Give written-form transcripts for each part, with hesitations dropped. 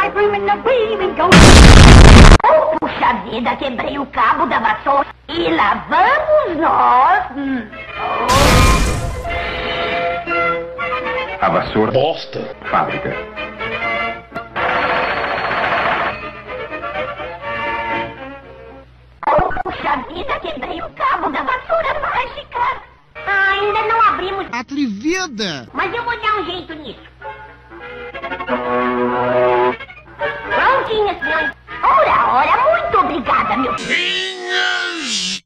ice cream and the breathing goes. Oh, puxa vida, quebrei o cabo da vassoura. E lá vamos nós. A vassoura. Bosta. Fábrica. Oh, puxa vida, quebrei o cabo da vassoura mágica. Ainda não abrimos. Atrevida! Mas eu vou dar um jeito nisso. Prontinha, senhor. Ora, muito obrigada, meu filho.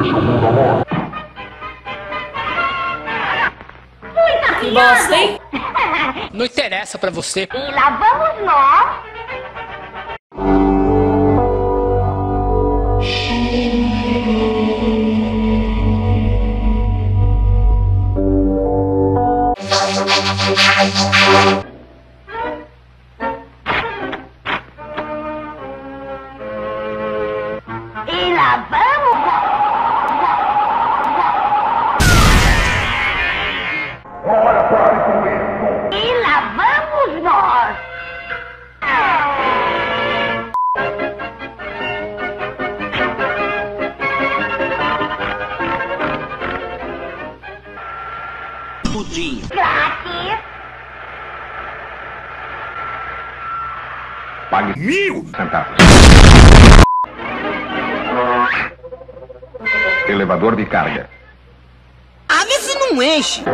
Muito Que bosta, hein? Não interessa pra você. E lá vamos nós. E lá vamos. E lá vamos nós. Pudim. Grátis. Pague 1.000 centavos. Elevador de carga. Ah, vê se não enche.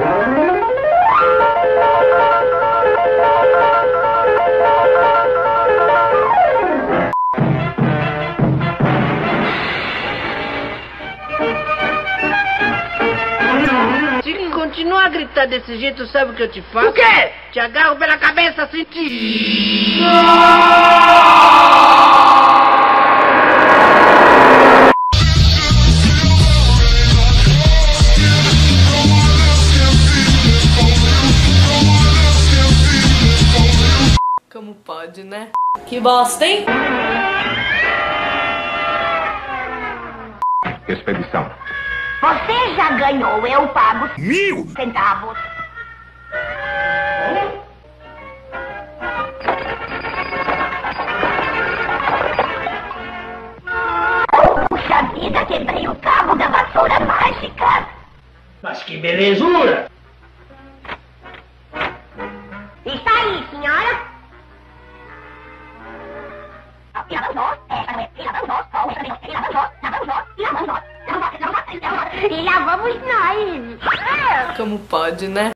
Se continuar a gritar desse jeito, sabe o que eu te faço? O quê? Te agarro pela cabeça assim. Como pode, né? Que bosta, hein? Expedição. Você já ganhou, eu pago 1.000 centavos. Oh, puxa vida, quebrei o cabo da vassoura mágica. Mas que belezura! Está aí, senhora? E lá vamos nós, e lá vamos nós, e lá vamos nós, e lá vamos nós, e lá vamos nós, e lá vamos nós, e lá vamos nós. Como pode, né?